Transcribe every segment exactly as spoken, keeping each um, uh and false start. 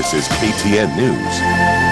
This is K T N News.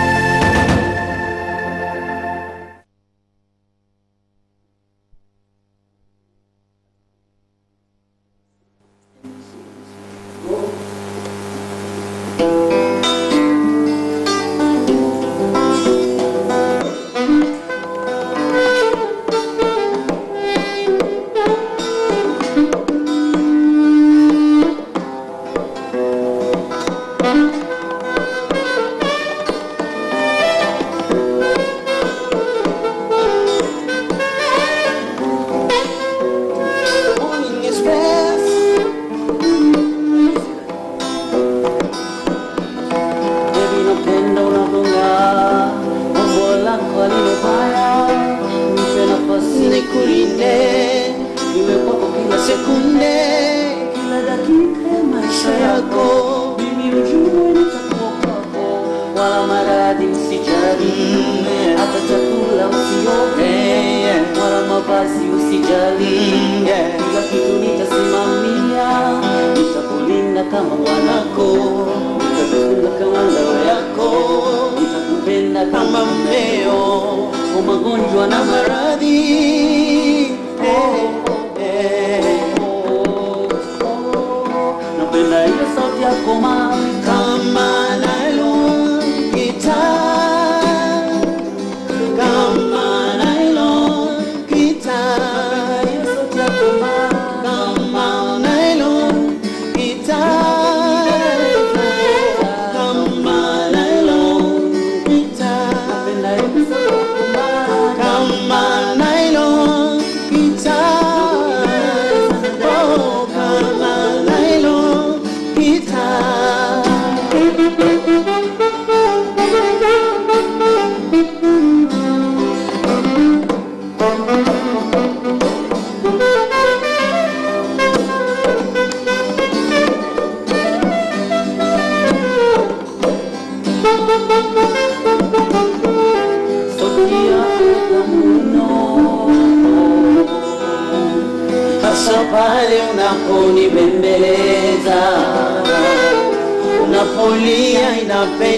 Unapolia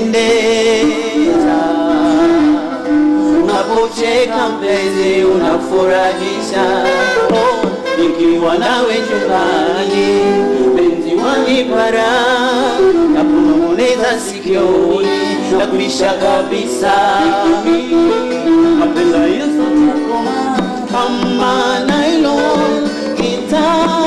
inapendeza, unapocheka mpenzi unafurahisha. Oh, nikiwa nawe nyumbani mpenzi wanipara, na kunong'oneza sikioni na kuisha kabisa. Napenda hiyo sauti yako kama nylon guitar.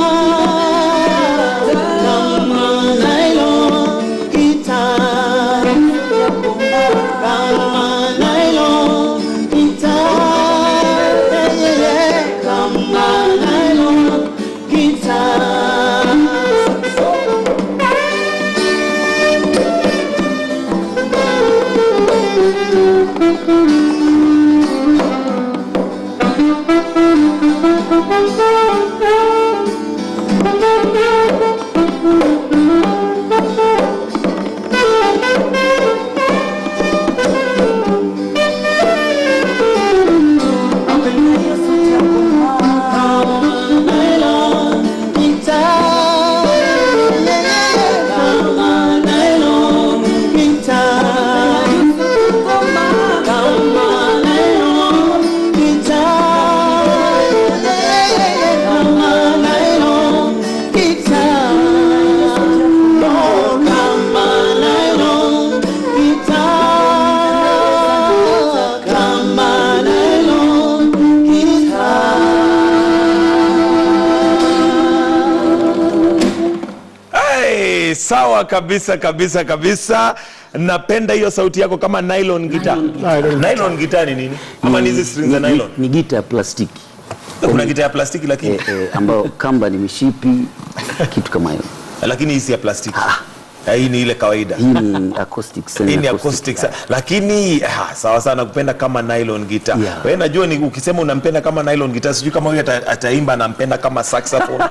Sawa kabisa kabisa kabisa. Napenda hiyo sauti yako kama nylon guitar. Nylon, nylon guitar ni nini? Ama ni hizi strings za nylon? Ni guitar ya plastiki. Kuna guitar ya plastiki lakini eh, eh, ambao kamba ni mishipi kitu kama hiyo. Lakini hii ya plastiki. Ah. Hii ni ile kawaida. Hii ni acoustic semi. Hii ni acoustic. Yeah. Lakini ah, sawa sana kupenda kama nylon guitar. Yeah. Wewe najua ni ukisema unampenda kama nylon guitar, sijui kama wewe ataimba na mpenda kama saxophone.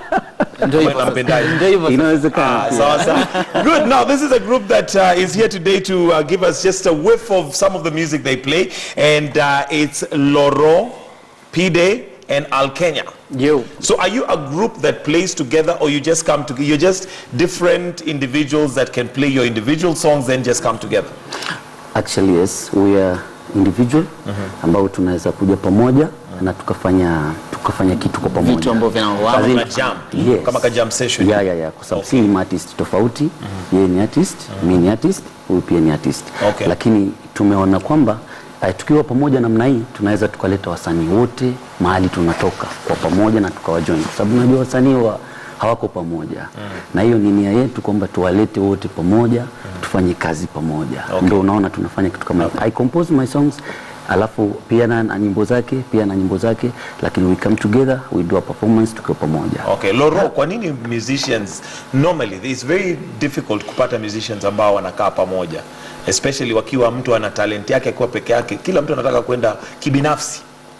Good. Now, this is a group that uh, is here today to uh, give us just a whiff of some of the music they play, and uh, it's Loro, P.Day, and Alkenia. Yo. So are you a group that plays together, or you just come together? You're just different individuals that can play your individual songs then just come together? Actually, yes, we are individual mm-hmm. ambao tunaweza kuja pamoja mm-hmm. na tukafanya tukafanya kitu kwa pamoja. Vitu ambavyo vinawao kama jam. Yes. Kama ka jam session. Yeah, yeah, yeah. Kwa sababu okay. si artist tofauti, mm-hmm. yeye ni artist, mm-hmm. mimi ni artist, huyu pia ni artist. Okay. Lakini tumeona kwamba uh, tukiwa pamoja namna hii tunaweza tukaleta wasanii wote mahali tunatoka kwa pamoja na tukawajoin, kwa sababu unajua wasanii wa hawako pamoja. Mm. Na hiyo ni nia yetu kwamba tuwalete wote pamoja, mm. tufanye kazi pamoja. Okay. Ndio unaona tunafanya kitu kama okay. I compose my songs, alafu pia na, na nyimbo zake, pia na nyimbo zake, lakini we come together, we do a performance tukiwa pamoja. Okay, Loro, kwa nini musicians normally it's very difficult kupata musicians ambao wanakaa pamoja, especially wakiwa mtu ana talent yake kwa peke yake, kila mtu anataka kwenda kibinafsi.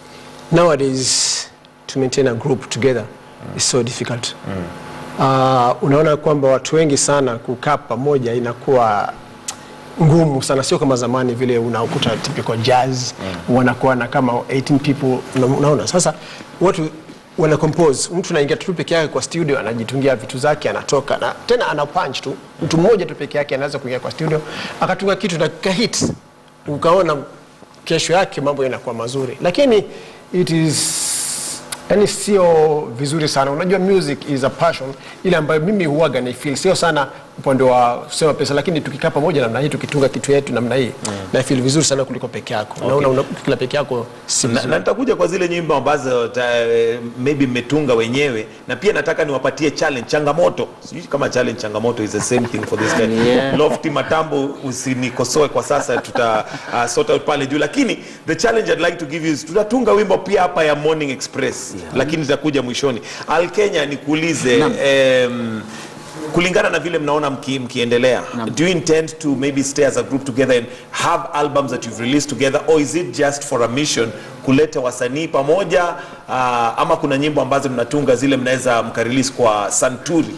Nowadays to maintain a group together mm. is so difficult. Mm. Uh, unaona kwamba watu wengi sana kukaa pamoja inakuwa ngumu sana, sio kama zamani vile unakuta typical jazz mm. wanakuwa na kama eighteen people. Unaona sasa watu wana compose, mtu anaingia tu peke yake kwa studio, anajitungia vitu zake, anatoka na tena ana punch tu. Mtu mmoja tu peke yake anaweza kuingia kwa studio akatunga kitu na kahit, ukaona kesho yake mambo yanakuwa mazuri. Lakini it is yani sio vizuri sana. Unajua music is a passion ile ambayo mimi huaga na feel sio sana upande wa kusema pesa, lakini tukikaa pamoja namna hii tukitunga kitu yetu namna hii mm. na feel vizuri sana kuliko peke yako. Okay. Unaona una, kila peke yako si na, na nitakuja kwa zile nyimbo ambazo uh, maybe mmetunga wenyewe, na pia nataka niwapatie challenge, changamoto. Sijui kama challenge changamoto is the same thing for this guy. Yeah. Lofty Matambo, usinikosoe kwa sasa, tuta uh, sort out pale juu, lakini the challenge I'd like to give you is tutatunga wimbo pia hapa ya Morning Express. Yeah. Lakini nitakuja mwishoni. Alkenia, nikuulize um, kulingana na vile mnaona mki, mkiendelea, do you intend to maybe stay as a group together and have albums that you've released together, or is it just for a mission kuleta wasanii pamoja, uh, ama kuna nyimbo ambazo mnatunga zile mnaweza mkarelease kwa santuri?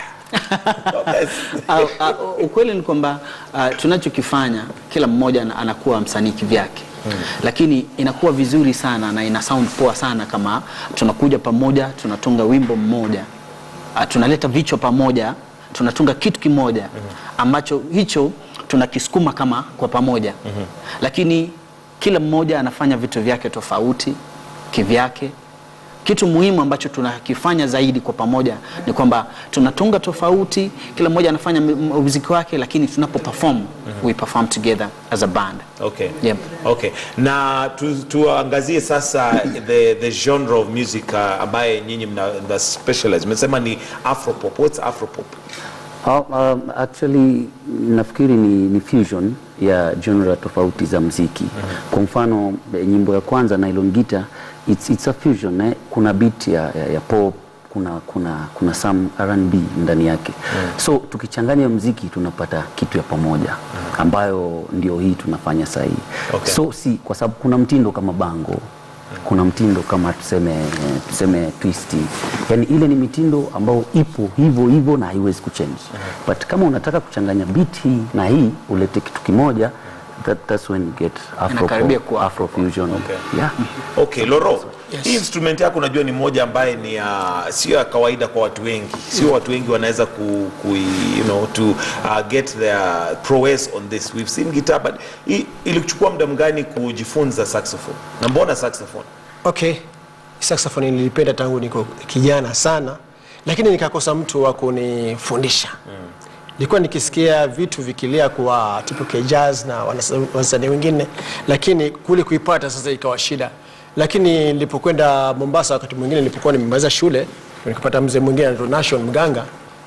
Okay. uh, uh, ukweli ni kwamba uh, tunachokifanya kila mmoja anakuwa msanii kivyake. Hmm. Lakini inakuwa vizuri sana na ina sound poa sana kama tunakuja pamoja, tunatunga wimbo mmoja, uh, tunaleta vichwa pamoja, tunatunga kitu kimoja ambacho hicho tunakisukuma kama kwa pamoja. Mm-hmm. Lakini kila mmoja anafanya vitu vyake tofauti kivyake. Kitu muhimu ambacho tunakifanya zaidi kwa pamoja ni kwamba tunatunga tofauti, kila mmoja anafanya muziki wake, lakini tunapo perform, mm-hmm. we perform together as a band. Okay. Yep. Okay. Na tu, tuangazie sasa the the genre of music uh, ambaye nyinyi mna the specialize. Mmesema ni Afropop. What's Afropop? Uh, um, actually nafikiri ni, ni fusion ya genre tofauti za muziki. Mm-hmm. Kwa mfano nyimbo ya kwanza Nylon Guitar, it's it's a fusion, eh? Kuna beat ya, ya, ya pop, kuna kuna kuna some R and B ndani yake. Mm. So tukichanganya muziki tunapata kitu ya pamoja, mm. ambayo ndio hii tunafanya sasa hivi. Okay. So si kwa sababu kuna mtindo kama bango, mm. kuna mtindo kama tuseme tuseme twisty. Yaani ile ni mitindo ambayo ipo hivyo hivyo na haiwezi kuchange. Mm. But kama unataka kuchanganya beat hii na hii ulete kitu kimoja, that that's when you get Afro Afro fusion. Okay. Yeah. Okay, Loro. Yes. Hii instrument yako unajua ni moja ambaye ni uh, sio ya kawaida kwa watu wengi. Sio mm. watu wengi wanaweza ku, ku you know to uh, get their prowess on this. We've seen guitar, but ilikuchukua muda mgani kujifunza saxophone? Na mbona saxophone? Okay. Saxophone nilipenda tangu niko kijana sana, lakini nikakosa mtu wa kunifundisha. Mm. Nilikuwa nikisikia vitu vikilia kwa typical jazz na wasanii wengine, lakini kule kuipata sasa ikawa shida. Lakini nilipokwenda Mombasa wakati mwingine nilipokuwa nimemaliza shule, nikapata mzee mwingine anaitwa Nation Mganga,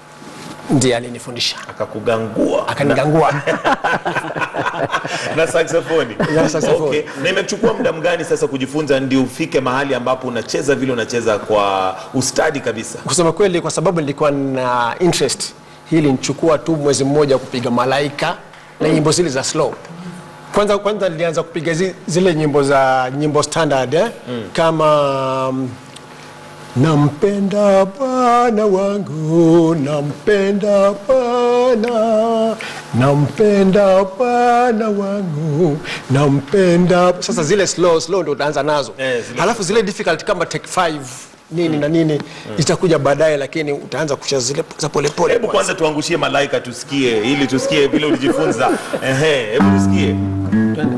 ndiye alinifundisha. Akakugangua. Akanigangua. Na saxophone. Na saxophone. Okay. Na imechukua muda mgani sasa kujifunza ndio ufike mahali ambapo unacheza vile unacheza kwa ustadi kabisa? Kusema kweli, kwa sababu nilikuwa na interest, hili nichukua tu mwezi mmoja kupiga Malaika na nyimbo zile za slow. Kwanza kwanza nilianza kupiga zile nyimbo za nyimbo standard, eh? Mm. Kama um, nampenda Bwana wangu, nampenda Bwana Bwana, nampenda Bwana wangu, nampenda. Sasa zile slow slow ndio utaanza nazo. Yes, halafu zile difficult kama take five nini na nini itakuja baadaye, lakini utaanza kucheza zile za pole pole. Hebu kwanza tuangushie malaika tusikie, ili tusikie vile ulijifunza. Ehe, hebu tusikie. Twende.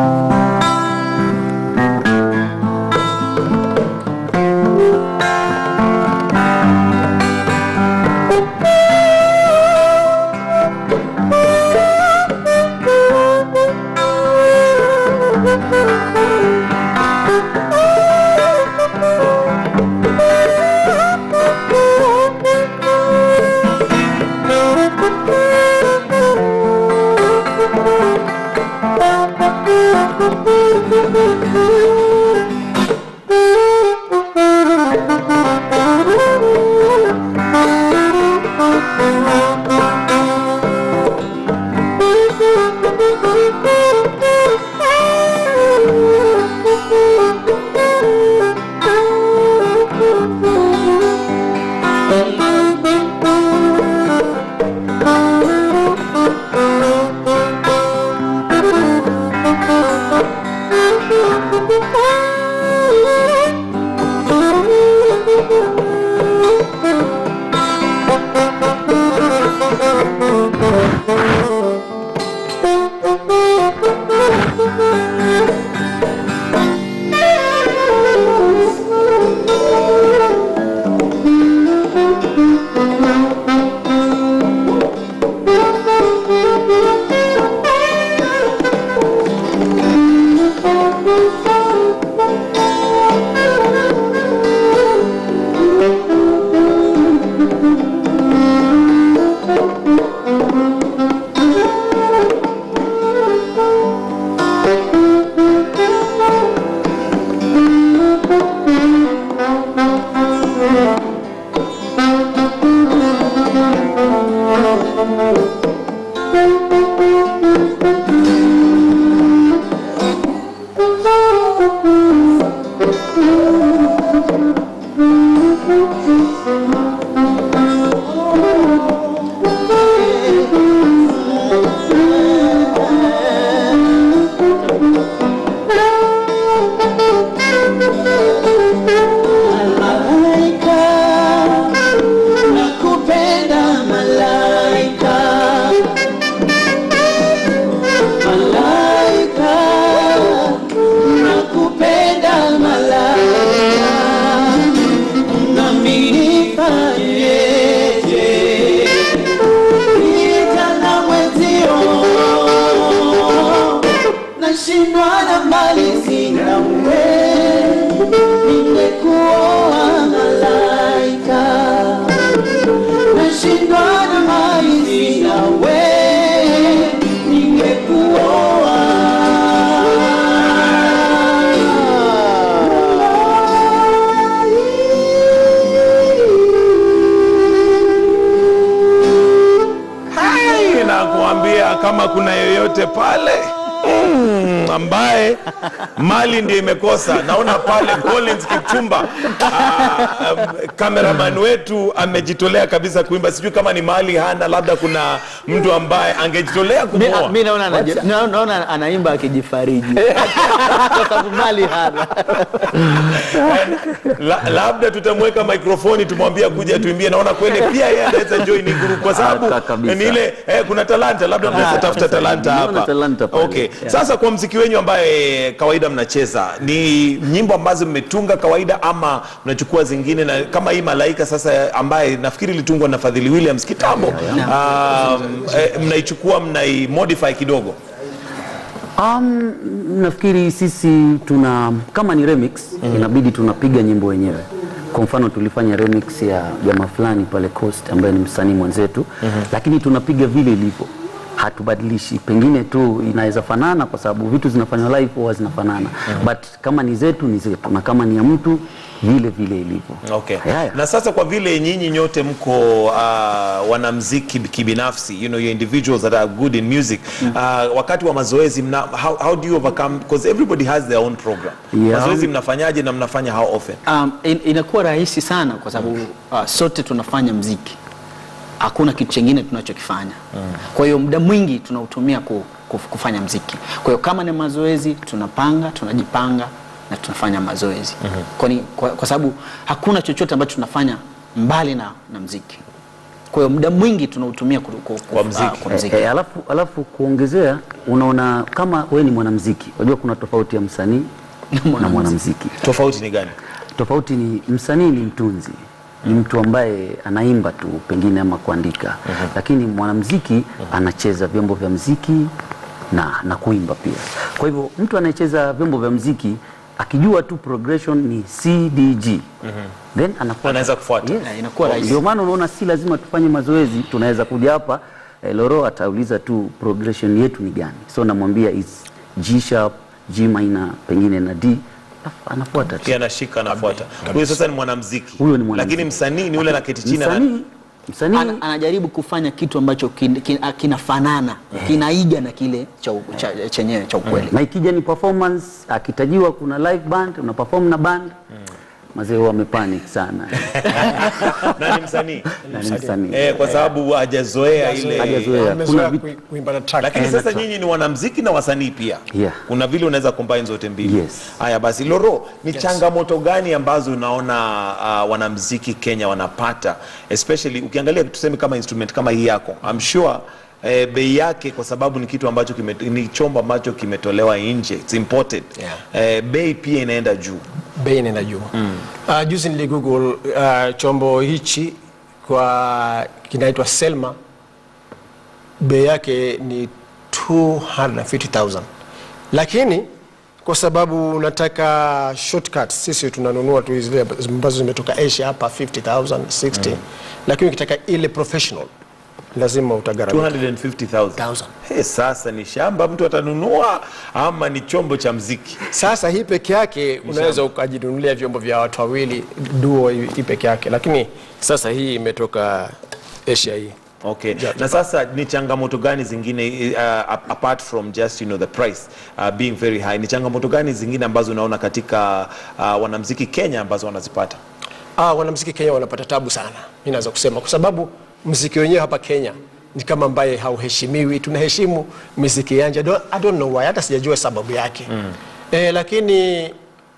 Kama kuna yoyote pale mm, ambaye mali ndio imekosa, naona pale Collins Kipchumba cameraman uh, wetu amejitolea kabisa kuimba. Sijui kama ni mali hana, labda kuna mtu ambaye angejitolea kumuoa. Mimi naona naona anaimba akijifariji kwa sababu mali hana. La, labda tutamweka mikrofoni tumwambia kuja tuimbie. Naona kweli pia yeye anaweza join group kwa sababu ni ile eh, kuna talanta, labda mnaweza tafuta talanta hapa. Okay. Yeah. Sasa kwa muziki wenyu ambaye kawaida mnacheza, ni nyimbo ambazo mmetunga kawaida ama mnachukua zingine, na kama hii Malaika sasa ambaye nafikiri ilitungwa na Fadhili Williams kitambo, yeah, yeah. Um, eh, mnaichukua mnai modify kidogo? Um, nafikiri sisi tuna kama ni remix, mm-hmm. inabidi tunapiga nyimbo wenyewe. Kwa mfano tulifanya remix ya jamaa fulani pale Coast ambaye ni msanii mwenzetu, mm-hmm. lakini tunapiga vile ilivyo. Hatubadilishi, pengine tu inaweza fanana kwa sababu vitu zinafanywa live huwa zinafanana, mm-hmm. but kama ni zetu ni zetu, na kama ni ya mtu vile vile ilivyo. Okay. Yeah, yeah. Na sasa kwa vile nyinyi nyote mko uh, wanamuziki kibinafsi, you know, you individuals that are good in music, mm-hmm. uh, wakati wa mazoezi mna, how, how do you overcome, because everybody has their own program, yeah. Mazoezi mnafanyaje na mnafanya how often? Um, in, inakuwa rahisi sana kwa sababu uh, sote tunafanya muziki. hakuna kitu kingine tunachokifanya. Mm. Kwa hiyo muda mwingi tunautumia ku, ku, kufanya mziki. Kwa hiyo kama ni mazoezi tunapanga, tunajipanga na tunafanya mazoezi. Mm -hmm. Kwa, kwa, kwa sababu hakuna chochote ambacho tunafanya mbali na, na mziki. Kwa hiyo muda mwingi tunautumia ku, ku, kwa mziki. Uh, kwa mziki. E, e, alafu, alafu kuongezea, unaona kama wewe ni mwanamuziki, unajua kuna tofauti ya msanii na mwanamuziki. Tofauti ni gani? Tofauti ni msanii ni mtunzi, ni mtu ambaye anaimba tu pengine ama kuandika. Uh -huh. Lakini mwanamuziki uh -huh. anacheza vyombo vya muziki na na kuimba pia. Kwa hivyo mtu anayecheza vyombo vya muziki akijua tu progression ni C D G. Mm -hmm. Then anafuata. Anaweza kufuata. Yes. Yeah, inakuwa rahisi. Ndio maana unaona si lazima tufanye mazoezi, tunaweza kuja hapa eh, Loro atauliza tu progression yetu ni gani. So namwambia is G sharp, G minor, pengine na D. Anafuata tu. Pia anashika anafuata. Huyo sasa ni mwanamuziki. Huyo ni mwanamuziki. Lakini msanii ni yule anaketi chini na msanii Ana, anajaribu kufanya kitu ambacho kin, kin, kinafanana, mm. kinaiga na kile cha cha chenyewe cha ukweli. Na ikija ni performance, akitajiwa kuna live band, una perform na band. Mm. Mazee wamepanic sana. Nani msanii? Nani msanii? Eh, kwa sababu hajazoea ile. Hajazoea. Kuna kuimba na track. Lakini sasa nyinyi ni wanamuziki na wasanii pia. Yeah. Kuna vile unaweza combine zote mbili. Yes. Haya basi Loro, ni yes. changamoto gani ambazo unaona uh, wanamuziki Kenya wanapata, especially ukiangalia tuseme kama instrument kama hii yako. I'm sure Eh, bei yake kwa sababu ni kitu ambacho kime, ni chombo ambacho kimetolewa nje, it's imported. Yeah. Eh, bei pia inaenda juu. Bei inaenda juu. Mm. Uh, juzi nili Google uh, chombo hichi kwa kinaitwa Selma, bei yake ni two hundred fifty thousand. Lakini kwa sababu unataka shortcuts, sisi tunanunua tu zile ambazo zimetoka Asia hapa fifty thousand, sixty. Mm. Lakini ukitaka ile professional lazima utagharamia two hundred fifty thousand. Hey, sasa ni shamba mtu atanunua ama ni chombo cha muziki? Sasa hii peke yake unaweza ukajinunulia vyombo vya watu wawili duo hii peke yake, lakini sasa hii imetoka Asia hii. Okay. Yeah. Na sasa ni changamoto gani zingine uh, apart from just you know the price uh, being very high, ni changamoto gani zingine ambazo unaona katika uh, wanamuziki Kenya ambazo wanazipata? Ah, wanamuziki Kenya wanapata tabu sana. Mimi naweza kusema kwa sababu muziki wenyewe hapa Kenya ni kama ambaye hauheshimiwi. Tunaheshimu muziki yanje. I don't know why, hata sijajua sababu yake. Mm. Eh, lakini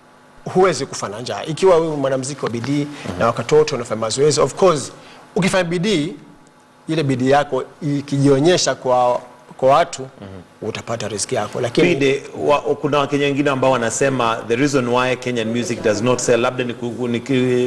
huwezi kufanya njaa ikiwa wewe mwanamuziki wa bidii. Mm. Na wakati wote unafanya mazoezi. Of course ukifanya bidii, ile bidii yako ikijionyesha kwa kwa watu, mm -hmm. utapata riziki yako. Lakini P.Day, wa, kuna Wakenya wengine ambao wanasema the reason why Kenyan music does not sell labda ni, ni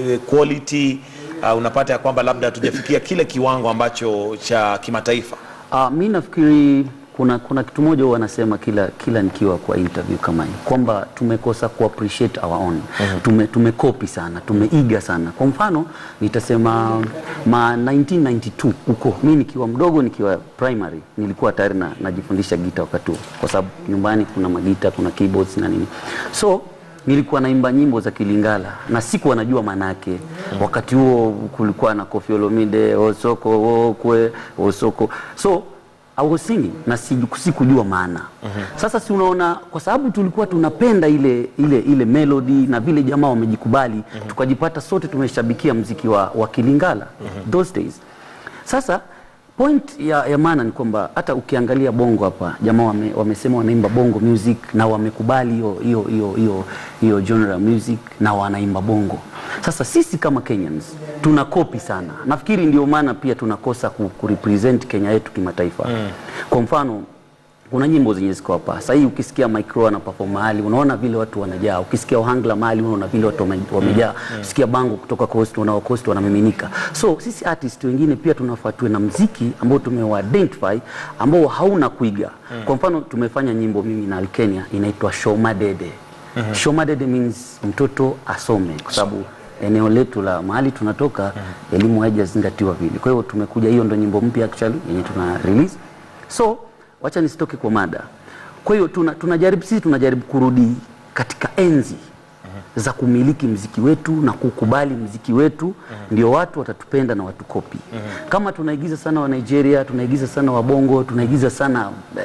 quality. Uh, unapata ya kwamba labda hatujafikia kile kiwango ambacho cha kimataifa. Uh, mimi nafikiri kuna kuna kitu moja wanasema kila kila nikiwa kwa interview kama hii kwamba tumekosa ku appreciate our own. Mm -hmm. Tume tumekopi sana, tumeiga sana. Kwa mfano nitasema ma nineteen ninety-two huko mimi nikiwa mdogo, nikiwa primary nilikuwa tayari na najifundisha gita wakati huo, kwa sababu nyumbani kuna magita, kuna keyboards na nini. So nilikuwa naimba nyimbo za Kilingala na sikuwa najua maana yake. Mm. Wakati huo kulikuwa na Koffi Olomide, Osoko, Okwe, Osoko. So I was singing na sikujua maana. Mm -hmm. Sasa si unaona kwa sababu tulikuwa tunapenda ile ile ile melody na vile jamaa wamejikubali, mm -hmm. tukajipata sote tumeshabikia muziki wa, wa Kilingala. Mm -hmm. Those days. Sasa point ya, ya maana ni kwamba hata ukiangalia bongo hapa jamaa wame, wamesema wanaimba bongo music na wamekubali hiyo hiyo hiyo hiyo hiyo genre music na wanaimba bongo. Sasa sisi kama Kenyans tuna copy sana. Nafikiri ndio maana pia tunakosa ku, ku represent Kenya yetu kimataifa. Mm. Kwa mfano kuna nyimbo zenye ziko hapa. Sasa hii ukisikia Micro ana perform mahali unaona vile watu wanajaa. Ukisikia Ohangla mahali unaona vile watu wamejaa. Mm. Ukisikia Bango kutoka Coast unaona Coast wanamiminika. So sisi artists wengine pia tunafuatwe na muziki ambao tumewa identify ambao hauna kuiga. Mm. Kwa mfano tumefanya nyimbo mimi na Alkenia inaitwa Shomadede. Mm -hmm. Shomadede means mtoto asome kwa sababu eneo letu la mahali tunatoka, mm -hmm. elimu haijazingatiwa vile. Kwa hiyo tumekuja, hiyo ndo nyimbo mpya actually yenye tuna release. So wacha nisitoke kwa mada. Kwa hiyo tuna, tunajaribu sisi tunajaribu kurudi katika enzi uh-huh. za kumiliki muziki wetu na kukubali muziki wetu, uh-huh. ndio watu watatupenda na watu kopi. Uh-huh. Kama tunaigiza sana wa Nigeria, tunaigiza sana wa Bongo, tunaigiza sana eh,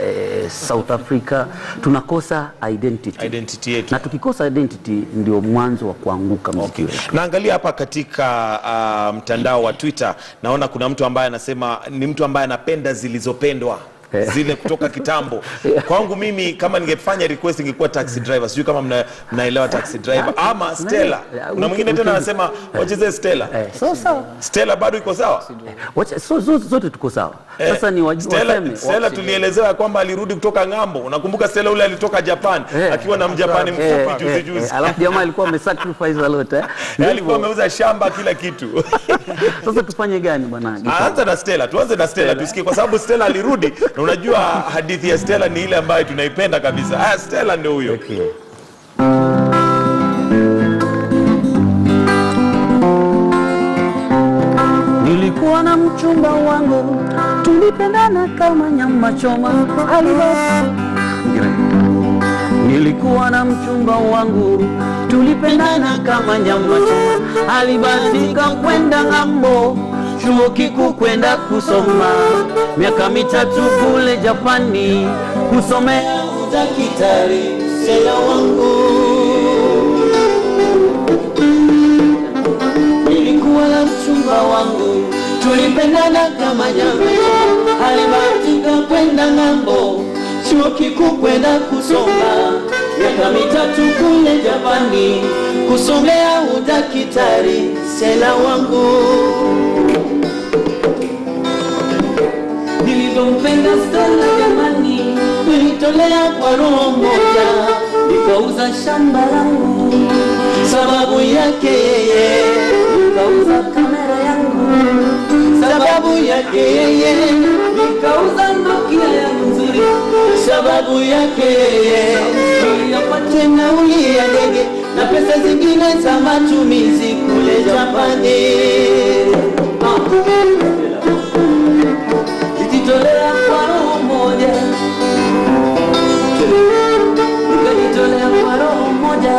eh, South Africa, tunakosa identity. Identity yetu. Na tukikosa identity ndio mwanzo wa kuanguka muziki Okay. wetu. Naangalia hapa katika uh, mtandao wa Twitter, naona kuna mtu ambaye anasema ni mtu ambaye anapenda zilizopendwa. Zile kutoka kitambo. Kwangu mimi kama ningefanya request ingekuwa Taxi Driver. Sijui kama mna, mnaelewa Taxi Driver ama Stella. Kuna mwingine tena anasema wacheze Stella. So sawa. Stella bado iko sawa? Wacha so zote tuko sawa. Sasa ni wajua Stella, Stella tulielezewa kwamba alirudi kutoka ngambo. Unakumbuka Stella ule alitoka Japan akiwa na Mjapani mfupi juzi juzi. Alafu jamaa alikuwa amesacrifice a lot eh. Alikuwa ameuza shamba kila kitu. Sasa tufanye gani bwana? Anza na Stella, tuanze na Stella tusikie kwa sababu Stella alirudi. Na unajua hadithi ya Stella ni ile ambayo tunaipenda kabisa. Ah, Stella ndio huyo. Okay. Nilikuwa na mchumba wangu, tulipendana kama nyama choma. Alibasi. Nilikuwa na mchumba wangu, tulipendana kama nyama choma. Alibahatika kwenda ng'ambo, chuo kikuu kwenda kusoma. Miaka mitatu kule Japani, kusomea udaktari. Stella wangu, nilikuwa na mchumba wangu, tulipendana kama nyama. Alibahatika kwenda ng'ambo, chuo kikuu kwenda kusoma. Miaka mitatu kule Japani, kusomea udaktari. Stella wangu, nilivyompenda Stella jamani, nilitolea kwa roho moja, nikauza shamba langu sababu yake yeye, nikauza kamera yangu sababu yake yeye, nikauza Nokia yangu nzuri sababu yake yeye, nilipata nauli ya ndege na pesa zingine za matumizi kule Japani. Nilitolea kwa roho moja, nikajitolea kwa roho moja.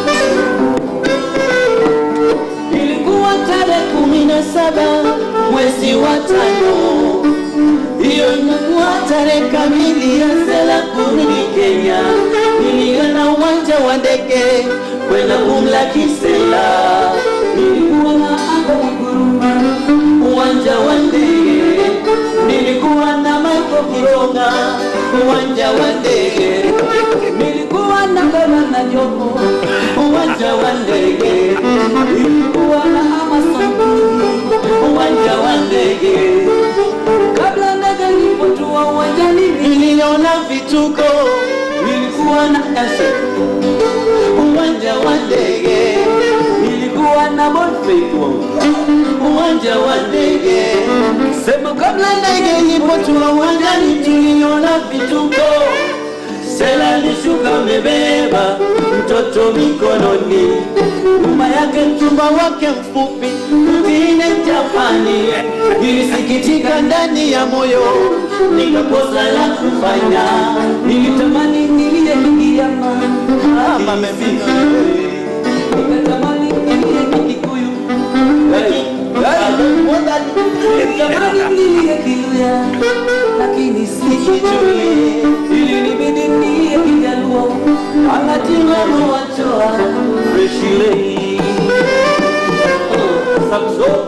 Ilikuwa tarehe kumi na saba mwezi wa tano, hiyo ilikuwa tarehe kamili ya Stella kurudi Kenya. Nilienda uwanja wa ndege kwenda kumlaki Stella. Nilikuwa na anga kuguruma uwanja wa ndege, nilikuwa na Michael Kironga uwanja wa ndege, nilikuwa na Baba na Joko uwanja wa ndege, nilikuwa na Amazon uwanja wa ndege. Kabla ndege ilipotua uwanjani niliona vituko, nilikuwa na Ese uwanja wa ndege, nilikuwa na Bonfeito uwanja wa ndege. Sema kabla ndege ilipotua uwanjani tuliona vituko. Stella alishuka amebeba mtoto mikononi, nyuma yake mchumba wake mfupi mwingine Japani. Nilisikitika ndani ya moyo, nikakosa la kufanya. Nilitamani nilie Kigiriama ama Mefika, nikatamani nilie Kikuyu, nilitamani nilie Kiluya, lakini sikijui. Ilinibidi nilie Kijaluo, akatinga mwachoa Freshile. Oh, Samso.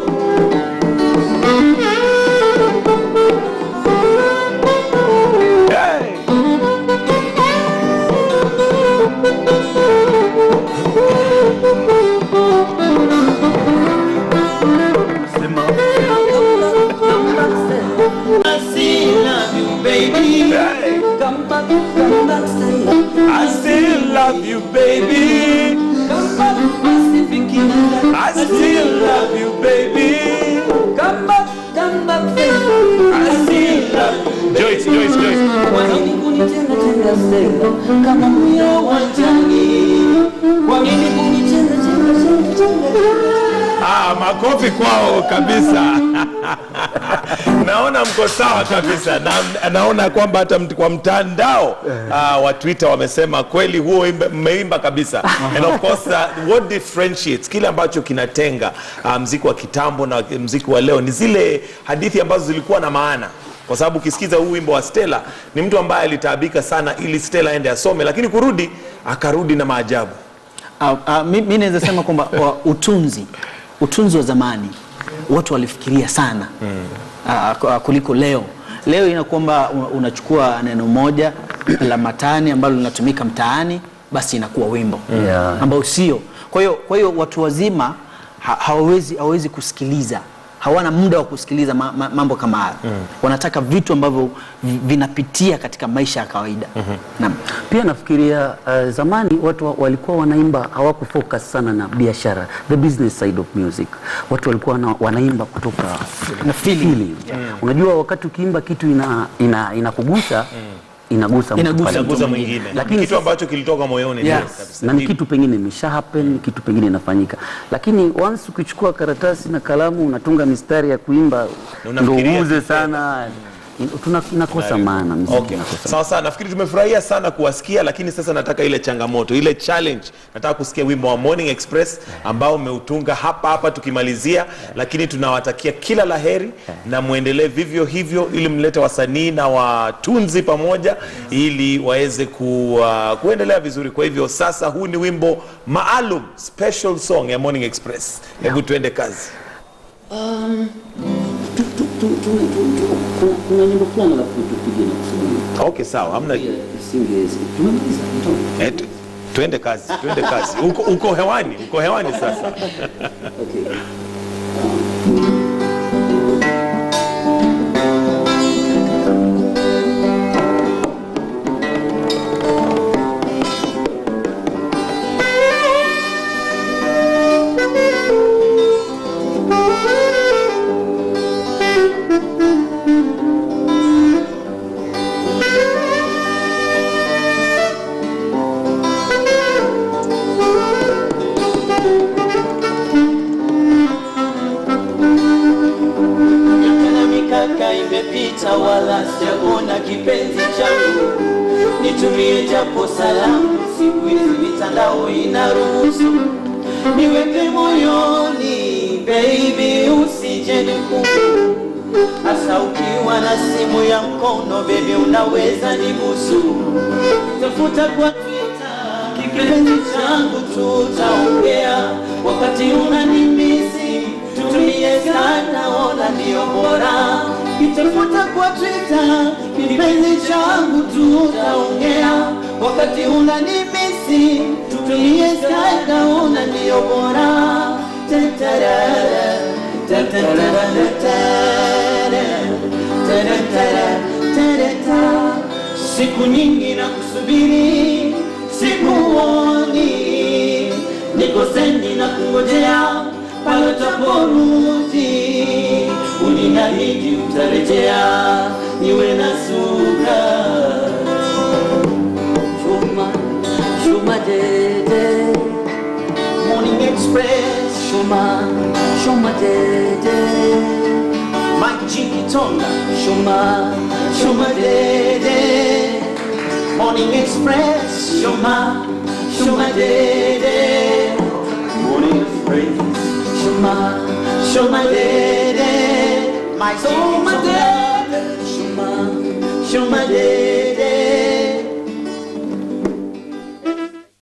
I still love you, baby. Come back, come back, Stella. I still love you, baby. Come back, Pacific Island. I still love you, baby. Come back, come back, Stella. I still love you. Joyce, Joyce, Joyce. Kwa nini kunitenga tenga Stella kama huyo uwanjani? Kwa nini kunitenga tenga tenga tenga? Ah, makofi kwao kabisa. Naona mko sawa kabisa. Na, naona kwamba hata kwa mtandao uh, wa Twitter wamesema kweli huo mmeimba kabisa. And of course uh, what differentiates, kile ambacho kinatenga uh, muziki wa kitambo na muziki wa leo ni zile hadithi ambazo zilikuwa na maana. kwa sababu ukisikiza huu wimbo wa Stella ni mtu ambaye alitaabika sana ili Stella aende asome, lakini kurudi akarudi na maajabu. Uh, uh, mimi naweza sema kwamba uh, utunzi utunzi wa zamani watu walifikiria sana mm. uh, kuliko leo. Leo ina kwamba unachukua neno moja la matani ambalo linatumika mtaani, basi inakuwa wimbo yeah. ambao sio. Kwa hiyo kwa hiyo watu wazima ha, hawawezi hawawezi kusikiliza, hawana muda wa kusikiliza ma, ma, mambo kama haya mm. wanataka vitu ambavyo vinapitia katika maisha ya kawaida mm -hmm. Naam. Pia nafikiria uh, zamani watu walikuwa wanaimba, hawakufocus sana na biashara, the business side of music. Watu walikuwa na, wanaimba kutoka na feeling, feeling. Yeah. Mm. Unajua wakati ukiimba kitu ina ina inakugusa mm. inagusa inagusa mtu mwingine, lakini kitu ambacho kilitoka moyoni yes. na ni kitu pengine imesha happen mm. kitu pengine inafanyika, lakini once ukichukua karatasi na kalamu unatunga mistari ya kuimba ndio uuze sana tunakosa maana muziki. Okay. Sawa sawa, nafikiri tumefurahia sana kuwasikia, lakini sasa nataka ile changamoto, ile challenge. Nataka kusikia wimbo wa Morning Express ambao umeutunga hapa hapa tukimalizia, lakini tunawatakia kila laheri na muendelee vivyo hivyo ili mlete wasanii na watunzi pamoja ili waweze ku, uh, kuendelea vizuri. Kwa hivyo sasa huu ni wimbo maalum, special song ya Morning Express. Hebu tuende kazi. Um, tu, tu, tu, tu, tu, tu, kuna nyimbo fulani alafu tupige na kusubiri. Okay, sawa. Hamna singezi. Tumemaliza mtoto. Eh, tuende kazi, tuende kazi. Uko uko hewani, uko hewani sasa. Okay. wala sijaona kipenzi changu, nitumie japo salamu, siku hizi mitandao inaruhusu, niweke moyoni baby, usije nikumbuke, hasa ukiwa na simu ya mkono baby, unaweza nibusu, tafuta kwa Twitter kipenzi changu, tutaongea wakati unanimisi, tulie sana, ona ndio bora. Itafuta kwa Twitter kipenzi changu, tutaongea wakati unanimisi, tulie sana, ona ndio bora. Tatarara tatarara tatarara tatarara, siku nyingi na kusubiri, sikuoni, niko sendi na kungojea pale utaporudi, ulinahidi utarejea, niwe na suka. Shuma, Shuma dede, Morning Express. Shuma, Shuma dede, Mike Chikitonga. Shuma, Shuma dede, Morning Express. Shuma, Shuma dede, Morning Express. Shuma, Shuma dede, my Shuma